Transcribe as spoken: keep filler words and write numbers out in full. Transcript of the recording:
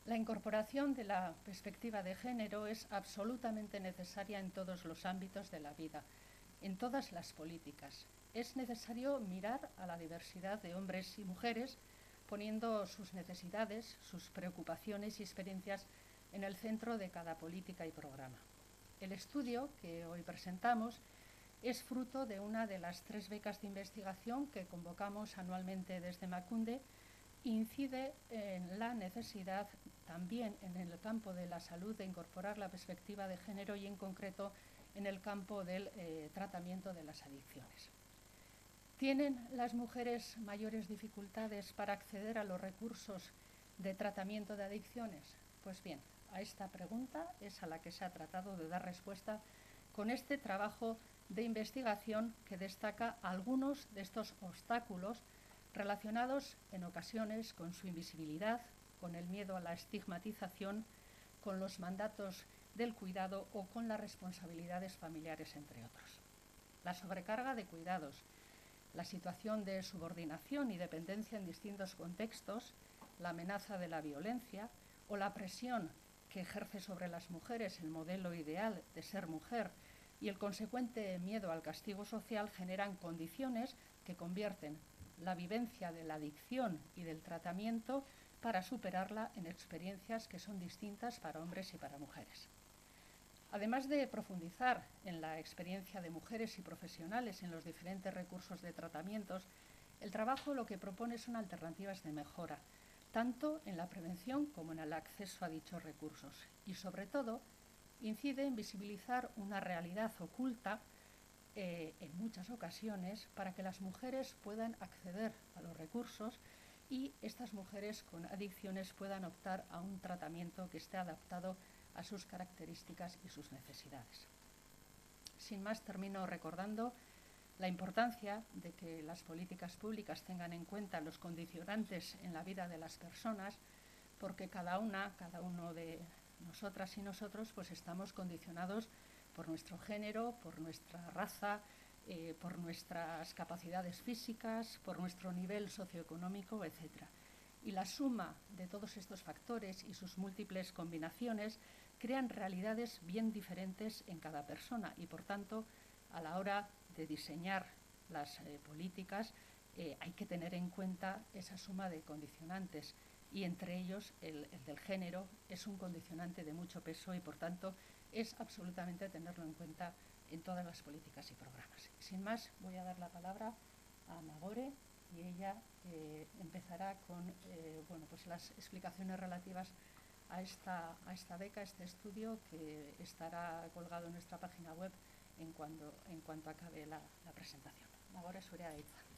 La incorporación de la perspectiva de género es absolutamente necesaria en todos los ámbitos de la vida, en todas las políticas. Es necesario mirar a la diversidad de hombres y mujeres, poniendo sus necesidades, sus preocupaciones y experiencias en el centro de cada política y programa. El estudio que hoy presentamos es fruto de una de las tres becas de investigación que convocamos anualmente desde Emakunde. Incide en la necesidad también en el campo de la salud de incorporar la perspectiva de género y en concreto en el campo del eh, tratamiento de las adicciones. ¿Tienen las mujeres mayores dificultades para acceder a los recursos de tratamiento de adicciones? Pues bien, a esta pregunta es a la que se ha tratado de dar respuesta con este trabajo de investigación que destaca algunos de estos obstáculos relacionados en ocasiones con su invisibilidad, con el miedo a la estigmatización, con los mandatos del cuidado o con las responsabilidades familiares, entre otros. La sobrecarga de cuidados, la situación de subordinación y dependencia en distintos contextos, la amenaza de la violencia o la presión que ejerce sobre las mujeres el modelo ideal de ser mujer y el consecuente miedo al castigo social generan condiciones que convierten la vivencia de la adicción y del tratamiento para superarla en experiencias que son distintas para hombres y para mujeres. Además de profundizar en la experiencia de mujeres y profesionales en los diferentes recursos de tratamientos, el trabajo lo que propone son alternativas de mejora, tanto en la prevención como en el acceso a dichos recursos. Y sobre todo, incide en visibilizar una realidad oculta eh, en muchas ocasiones para que las mujeres puedan acceder a los recursos y estas mujeres con adicciones puedan optar a un tratamiento que esté adaptado a sus características y sus necesidades. Sin más, termino recordando la importancia de que las políticas públicas tengan en cuenta los condicionantes en la vida de las personas, porque cada una, cada uno de nosotras y nosotros, pues estamos condicionados por nuestro género, por nuestra raza, eh, por nuestras capacidades físicas, por nuestro nivel socioeconómico, etcétera. Y la suma de todos estos factores y sus múltiples combinaciones crean realidades bien diferentes en cada persona y, por tanto, a la hora de diseñar las eh, políticas eh, hay que tener en cuenta esa suma de condicionantes y entre ellos el, el del género es un condicionante de mucho peso y, por tanto, es absolutamente tenerlo en cuenta en todas las políticas y programas. Sin más, voy a dar la palabra a Nagore y ella eh, empezará con eh, bueno, pues las explicaciones relativas a esta, a esta beca, este estudio que estará colgado en nuestra página web en cuanto, en cuanto acabe la, la presentación. Nagore zurea da hitza.